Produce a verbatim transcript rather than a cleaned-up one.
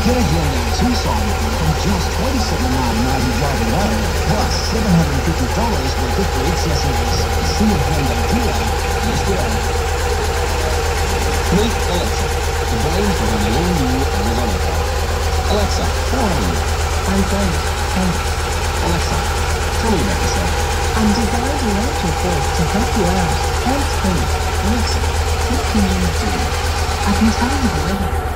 Get a Hyundai Tucson from just twenty-seven ninety-nine you drive away, plus seven hundred fifty dollars worth of free accessories. See a Hyundai dealer yesterday. Meet Alexa, the brain behind the all-new Arizona car. Alexa, how are you? I'm great, thanks. Alexa, tell me about yourself. I'm designed electric voice to help you out. Hands free. Alexa, what can you do? I can tell you the weather.